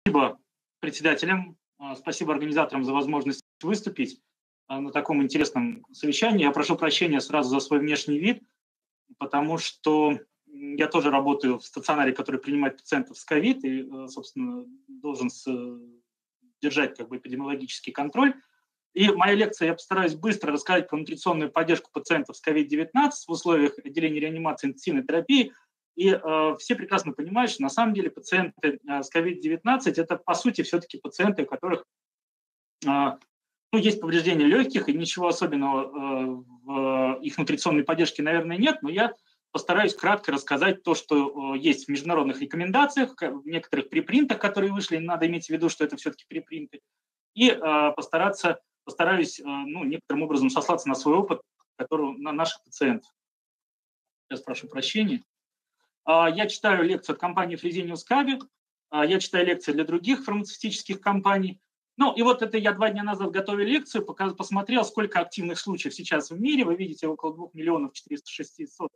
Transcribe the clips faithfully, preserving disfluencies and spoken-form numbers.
Спасибо председателям, спасибо организаторам за возможность выступить на таком интересном совещании. Я прошу прощения сразу за свой внешний вид, потому что я тоже работаю в стационаре, который принимает пациентов с ковид, и, собственно, должен держать как бы эпидемиологический контроль. И моя лекция, я постараюсь быстро рассказать про нутриционную поддержку пациентов с ковид девятнадцать в условиях отделения реанимации и интенсивной терапии. И э, все прекрасно понимают, что на самом деле пациенты э, с ковид девятнадцать это, по сути, все-таки пациенты, у которых э, ну, есть повреждения легких, и ничего особенного э, в их нутриционной поддержке, наверное, нет, но я постараюсь кратко рассказать то, что э, есть в международных рекомендациях, в некоторых препринтах, которые вышли, надо иметь в виду, что это все-таки препринты, и э, постараться, постараюсь э, ну, некоторым образом сослаться на свой опыт, который, на наших пациентов. Сейчас прошу прощения. Я читаю лекцию от компании Fresenius Kabi, я читаю лекции для других фармацевтических компаний. Ну и вот это я два дня назад готовил лекцию, посмотрел, сколько активных случаев сейчас в мире. Вы видите, около двух миллионов четырёхсот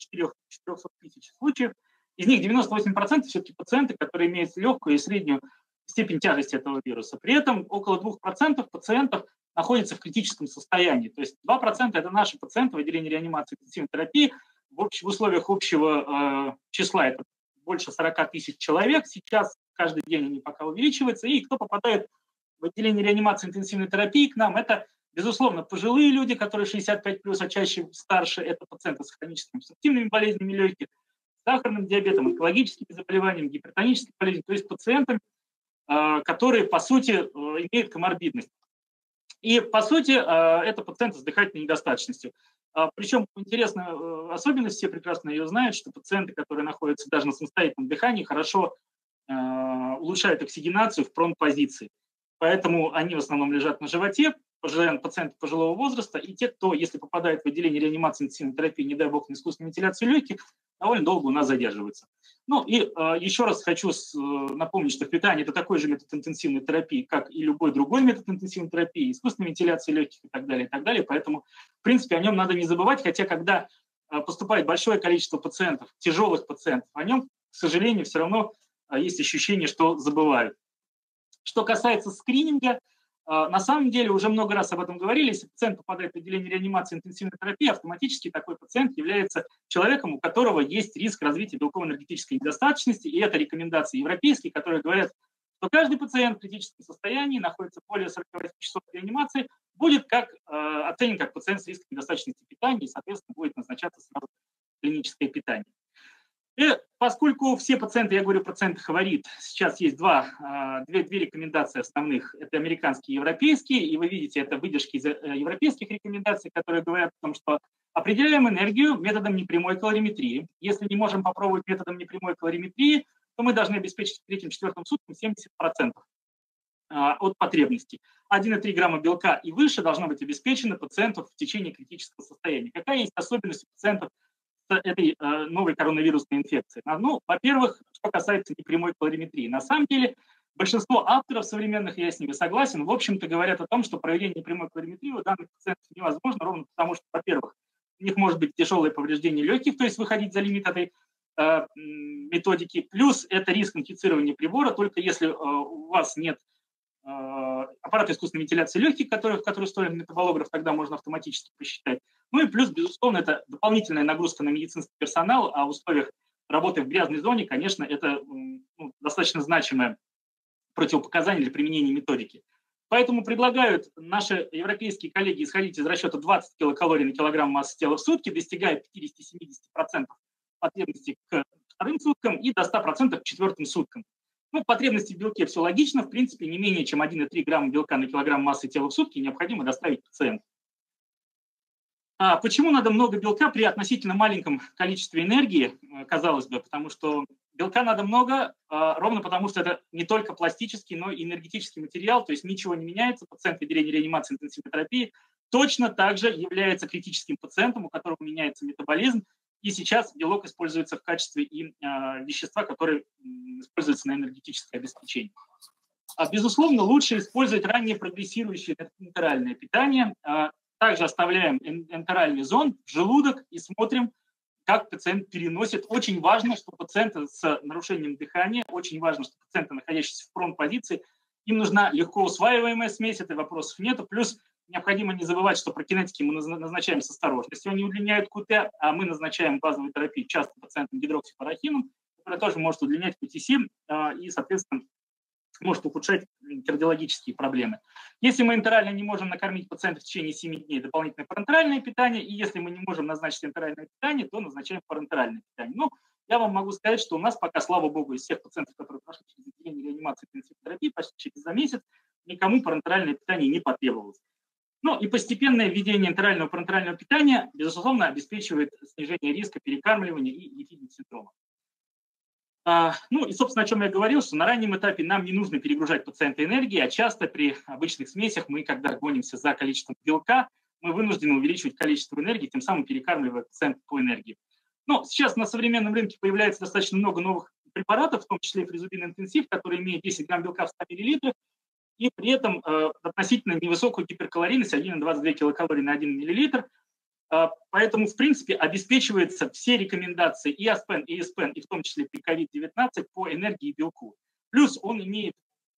тысяч случаев. Из них девяносто восемь процентов все-таки пациенты, которые имеют легкую и среднюю степень тяжести этого вируса. При этом около двух процентов пациентов находятся в критическом состоянии. То есть два процента это наши пациенты в отделении реанимации и интенсивной терапии. В, общ, в условиях общего э, числа это больше сорока тысяч человек. Сейчас каждый день они пока увеличиваются. И кто попадает в отделение реанимации и интенсивной терапии к нам, это, безусловно, пожилые люди, которые шестьдесят пять плюс, а чаще старше. Это пациенты с хроническими обструктивными болезнями легких, сахарным диабетом, онкологическими заболеваниями, гипертоническими болезнями. То есть пациентам, э, которые, по сути, э, имеют коморбидность. И, по сути, э, это пациенты с дыхательной недостаточностью. Причем интересная особенность, все прекрасно ее знают, что пациенты, которые находятся даже на самостоятельном дыхании, хорошо э, улучшают оксигенацию в прон-позиции. Поэтому они в основном лежат на животе, пациенты пожилого возраста, и те, кто, если попадает в отделение реанимации и интенсивной терапии, не дай бог, на искусственную вентиляцию легких, довольно долго у нас задерживаются. Ну и э, еще раз хочу с, э, напомнить, что питание – это такой же метод интенсивной терапии, как и любой другой метод интенсивной терапии, искусственной вентиляции легких и так далее, и так далее. Поэтому, в принципе, о нем надо не забывать, хотя когда э, поступает большое количество пациентов, тяжелых пациентов, о нем, к сожалению, все равно э, есть ощущение, что забывают. Что касается скрининга, на самом деле, уже много раз об этом говорили, если пациент попадает в отделение реанимации и интенсивной терапии, автоматически такой пациент является человеком, у которого есть риск развития белково-энергетической недостаточности, и это рекомендации европейские, которые говорят, что каждый пациент в критическом состоянии, находится более сорока восьми часов в реанимации, будет как, э, оценен как пациент с риском недостаточности питания, и, соответственно, будет назначаться сразу клиническое питание. И поскольку все пациенты, я говорю пациенты хворит, сейчас есть два, две, две рекомендации основных, это американские и европейские, и вы видите, это выдержки из европейских рекомендаций, которые говорят о том, что определяем энергию методом непрямой калориметрии. Если не можем попробовать методом непрямой калориметрии, то мы должны обеспечить в третьем-четвертом суткам семьдесят процентов от потребностей. один и три грамма белка и выше должно быть обеспечено пациенту в течение критического состояния. Какая есть особенность у пациентов этой э, новой коронавирусной инфекции? Ну, во-первых, что касается непрямой калориметрии. На самом деле, большинство авторов современных, я с ними согласен, в общем-то говорят о том, что проведение непрямой калориметрии у данных пациентов невозможно, ровно потому что, во-первых, у них может быть тяжелое повреждение легких, то есть выходить за лимит этой э, методики, плюс это риск инфицирования прибора, только если э, у вас нет э, аппарата искусственной вентиляции легких, который, в который встроен метаболограф, тогда можно автоматически посчитать. Ну и плюс, безусловно, это дополнительная нагрузка на медицинский персонал, а в условиях работы в грязной зоне, конечно, это ну, достаточно значимое противопоказание для применения методики. Поэтому предлагают наши европейские коллеги исходить из расчета двадцать килокалорий на килограмм массы тела в сутки, достигая пятьдесят-семьдесят процентов потребностей к вторым суткам и до ста процентов к четвертым суткам. Ну, потребности в белке все логично, в принципе, не менее чем один и три грамма белка на килограмм массы тела в сутки необходимо доставить пациенту. А почему надо много белка при относительно маленьком количестве энергии, казалось бы, потому что белка надо много, ровно потому что это не только пластический, но и энергетический материал, то есть ничего не меняется, пациент в отделении реанимации и интенсивной терапии точно так же является критическим пациентом, у которого меняется метаболизм, и сейчас белок используется в качестве и вещества, которые используются на энергетическое обеспечение. Безусловно, лучше использовать ранее прогрессирующее энтеральное питание. Также оставляем энтеральный зонд в желудок и смотрим, как пациент переносит. Очень важно, что пациенты с нарушением дыхания, очень важно, что пациенты, находящиеся в прон-позиции, им нужна легко усваиваемая смесь, этой вопросов нет. Плюс необходимо не забывать, что про кинетики мы назначаем с осторожностью. Они удлиняют КУТ, а мы назначаем базовую терапию часто пациентам гидроксипарахином, которая тоже может удлинять КУТИСИ и, соответственно, может ухудшать кардиологические проблемы. Если мы энтерально не можем накормить пациента в течение семи дней, дополнительное парентеральное питание, и если мы не можем назначить энтеральное питание, то назначаем парентеральное питание. Но я вам могу сказать, что у нас пока, слава богу, из всех пациентов, которые прошли через отделение реанимации и интенсивной терапии, почти через за месяц, никому парентеральное питание не потребовалось. Ну и постепенное введение энтерального парентерального питания, безусловно, обеспечивает снижение риска перекармливания и дефицитных синдромов. А, ну и, собственно, о чем я говорил, что на раннем этапе нам не нужно перегружать пациента энергией, а часто при обычных смесях мы, когда гонимся за количеством белка, мы вынуждены увеличивать количество энергии, тем самым перекармливая пациента по энергии. Но сейчас на современном рынке появляется достаточно много новых препаратов, в том числе и фризубин интенсив, который имеет десять грамм белка в ста миллилитрах, и при этом э, относительно невысокую гиперкалорийность один и двадцать две килокалории на один миллилитр. Э, поэтому, в принципе, обеспечиваются все рекомендации и АСПЕН, и ЭСПЕН, и в том числе при ковид девятнадцать по энергии и белку. Плюс он имеет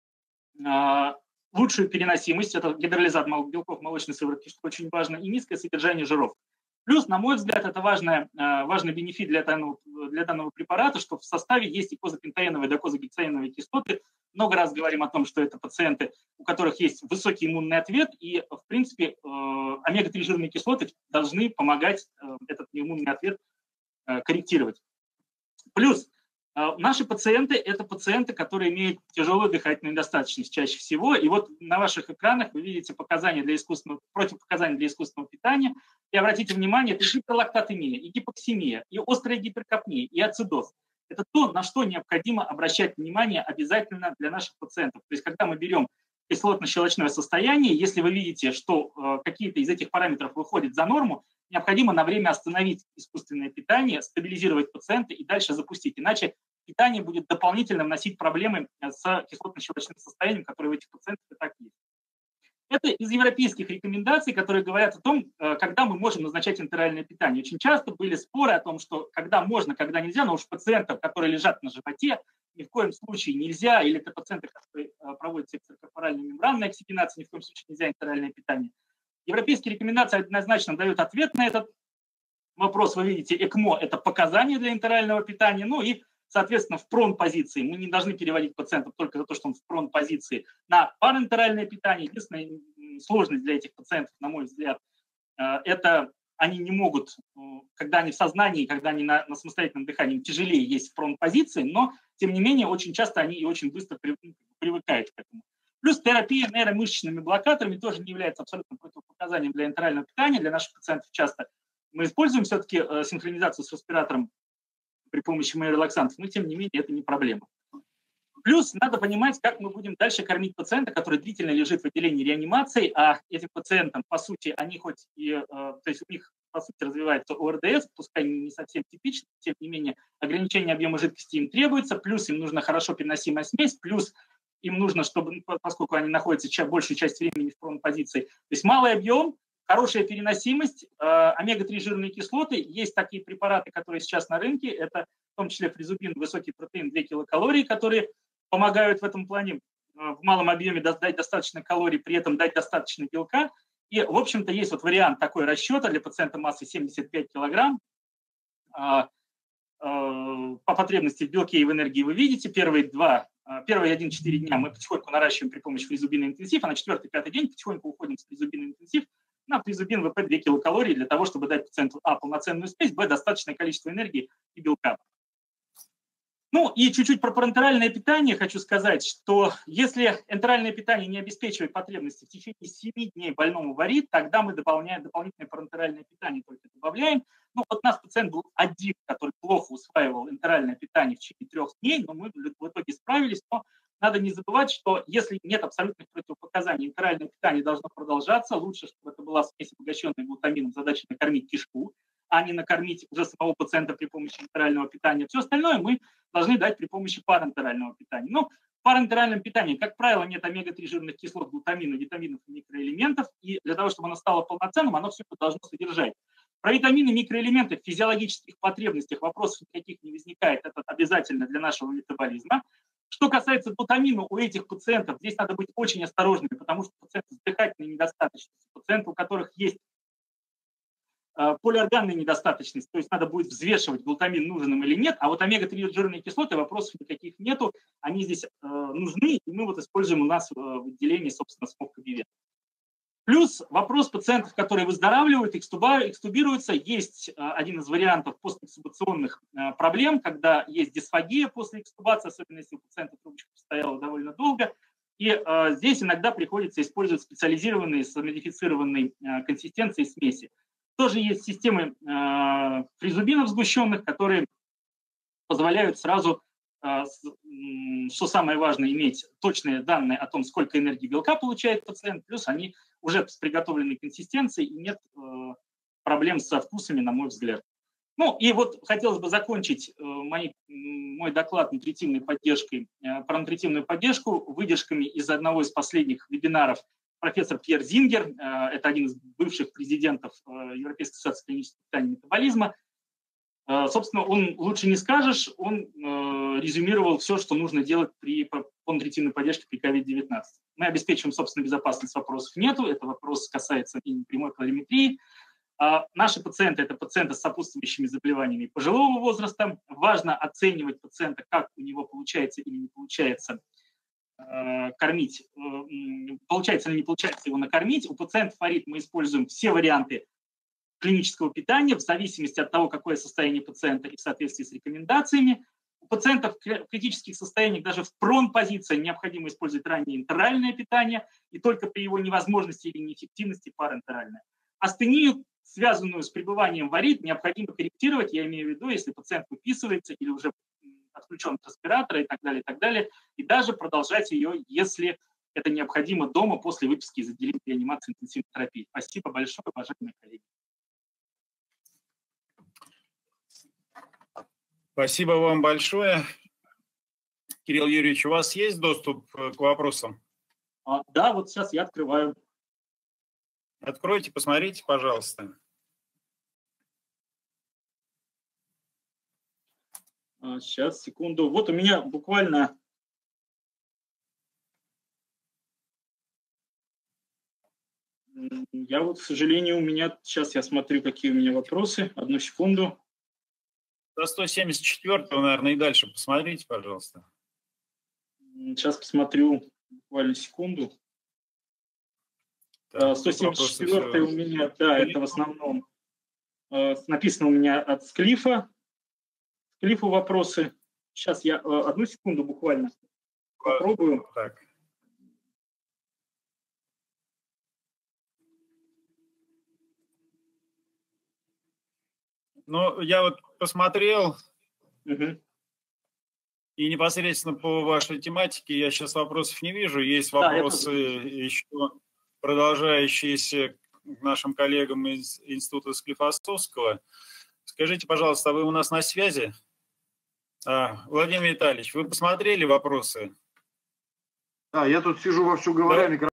э, лучшую переносимость, это гидролизат белков молочной сыворотки, что очень важно, и низкое содержание жиров. Плюс, на мой взгляд, это важный, важный бенефит для данного, для данного препарата, что в составе есть и козапентаеновые, докозагексаеновые кислоты. Много раз говорим о том, что это пациенты, у которых есть высокий иммунный ответ, и, в принципе, омега три жирные кислоты должны помогать этот иммунный ответ корректировать. Плюс, наши пациенты – это пациенты, которые имеют тяжелую дыхательную недостаточность чаще всего. И вот на ваших экранах вы видите показания для искусственного, противопоказания для искусственного питания. И обратите внимание, это гиперлактатемия, и гипоксемия, и острая гиперкапния, и ацидоз. Это то, на что необходимо обращать внимание обязательно для наших пациентов. То есть когда мы берем кислотно-щелочное состояние, если вы видите, что э, какие-то из этих параметров выходят за норму, необходимо на время остановить искусственное питание, стабилизировать пациента и дальше запустить. Иначе питание будет дополнительно вносить проблемы с кислотно-щелочным состоянием, которые у этих пациентов и так есть. Это из европейских рекомендаций, которые говорят о том, когда мы можем назначать энтеральное питание. Очень часто были споры о том, что когда можно, когда нельзя, но уж пациентов, которые лежат на животе, ни в коем случае нельзя, или это пациенты, которые проводят экстракорпоральную мембранную оксигенацию, ни в коем случае нельзя энтеральное питание. Европейские рекомендации однозначно дают ответ на этот вопрос. Вы видите, ЭКМО – это показания для энтерального питания, ну и соответственно, в прон-позиции мы не должны переводить пациентов только за то, что он в прон-позиции на парентеральное питание. Единственная сложность для этих пациентов, на мой взгляд, это они не могут, когда они в сознании, когда они на, на самостоятельном дыхании, им тяжелее есть в прон-позиции, но, тем не менее, очень часто они и очень быстро привыкают к этому. Плюс терапия нейромышечными блокаторами тоже не является абсолютно противопоказанием для энтерального питания. Для наших пациентов часто мы используем все-таки синхронизацию с респиратором при помощи миорелаксантов, но тем не менее это не проблема. Плюс надо понимать, как мы будем дальше кормить пациента, который длительно лежит в отделении реанимации, а этим пациентам, по сути, они хоть и, то есть у них, по сути, развивается ОРДС, пускай не совсем типично, тем не менее ограничение объема жидкости им требуется, плюс им нужна хорошо переносимая смесь, плюс им нужно, чтобы, поскольку они находятся большую часть времени в прон-позиции, то есть малый объем, хорошая переносимость, омега три жирные кислоты. Есть такие препараты, которые сейчас на рынке. Это в том числе фризубин, высокий протеин, две килокалории, которые помогают в этом плане в малом объеме дать достаточно калорий, при этом дать достаточно белка. И, в общем-то, есть вот вариант такой расчета для пациента массой семьдесят пять килограмм. По потребности в белке и в энергии вы видите. Первые два, первые один-четыре дня мы потихоньку наращиваем при помощи фризубина интенсив, а на четвертый-пятый день потихоньку уходим с фризубина интенсив на фризубин ВП две килокалории для того, чтобы дать пациенту а. полноценную смесь, б. достаточное количество энергии и белка. Ну и чуть-чуть про парентеральное питание хочу сказать, что если энтеральное питание не обеспечивает потребности в течение семи дней больному варит, тогда мы дополняем дополнительное парентеральное питание, только добавляем. Ну вот у нас пациент был один, который плохо усваивал энтеральное питание в течение трех дней, но мы в итоге справились. Но надо не забывать, что если нет абсолютных противопоказаний, энтеральное питание должно продолжаться. Лучше, чтобы это была смесь, обогащенная глутамином, задача накормить кишку, а не накормить уже самого пациента при помощи энтерального питания. Все остальное мы должны дать при помощи парентерального питания. Но в парентеральном питании, как правило, нет омега три жирных кислот, глутамина, витаминов и микроэлементов. И для того, чтобы оно стало полноценным, оно все это должно содержать. Про витамины, микроэлементы, физиологических потребностях вопросов никаких не возникает. Это обязательно для нашего метаболизма. Что касается глутамина, у этих пациентов здесь надо быть очень осторожными, потому что пациенты с дыхательной недостаточностью, пациенты, у которых есть э, полиорганная недостаточность, то есть надо будет взвешивать, глутамин нужен им или нет, а вот омега три жирные кислоты, вопросов никаких нету, они здесь э, нужны, и мы вот используем у нас э, в отделении, собственно, смог-кобивет. Плюс вопрос пациентов, которые выздоравливают, экстубируются. Есть один из вариантов постэкстубационных проблем, когда есть дисфагия после экстубации, особенно если у пациента трубочка стояла довольно долго. И э, здесь иногда приходится использовать специализированные с модифицированной э, консистенцией смеси. Тоже есть системы э, фризубинов сгущенных, которые позволяют сразу, э, с, э, что самое важное, иметь точные данные о том, сколько энергии белка получает пациент, плюс они уже с приготовленной консистенцией, и нет э, проблем со вкусами, на мой взгляд. Ну и вот хотелось бы закончить э, мой, мой доклад нутритивной поддержкой, э, про нутритивную поддержку выдержками из одного из последних вебинаров. Профессор Пьер Зингер, э, это один из бывших президентов э, Европейской ассоциации клинического питания и метаболизма. Э, собственно, он лучше не скажешь, он э, резюмировал все, что нужно делать при по нутритивной поддержке при ковид девятнадцать. Мы обеспечиваем, собственно, безопасность, вопросов нету. Это вопрос касается и прямой калориметрии. А наши пациенты – это пациенты с сопутствующими заболеваниями пожилого возраста. Важно оценивать пациента, как у него получается или не получается э, кормить, э, получается или не получается его накормить. У пациентов ФАРИД мы используем все варианты клинического питания в зависимости от того, какое состояние пациента и в соответствии с рекомендациями. У пациентов в критических состояниях даже в прон-позиции необходимо использовать раннее энтеральное питание и только при его невозможности или неэффективности парентеральное. Астению, связанную с пребыванием в АРИД, необходимо корректировать, я имею в виду, если пациент выписывается или уже отключен от респиратора и так далее, и так далее, и даже продолжать ее, если это необходимо дома после выписки из отделения реанимации и интенсивной терапии. Спасибо большое, уважаемые коллеги. Спасибо вам большое. Кирилл Юрьевич, у вас есть доступ к вопросам? А, да, вот сейчас я открываю. Откройте, посмотрите, пожалуйста. А, сейчас, секунду. Вот у меня буквально... Я вот, к сожалению, у меня... Сейчас я смотрю, какие у меня вопросы. Одну секунду. До сто семьдесят четвёртого, наверное, и дальше посмотрите, пожалуйста. Сейчас посмотрю, буквально секунду. Так, сто семьдесят четвёртый у меня, да, это в основном э, написано у меня от Склифа. Склифу вопросы. Сейчас я э, одну секунду буквально попробую. Так. Ну, я вот посмотрел, угу. И непосредственно по вашей тематике я сейчас вопросов не вижу. Есть вопросы, да, еще продолжающиеся к нашим коллегам из Института Склифосовского. Скажите, пожалуйста, а вы у нас на связи? А, Владимир Витальевич, вы посмотрели вопросы? Да, я тут сижу вовсю говоря, да?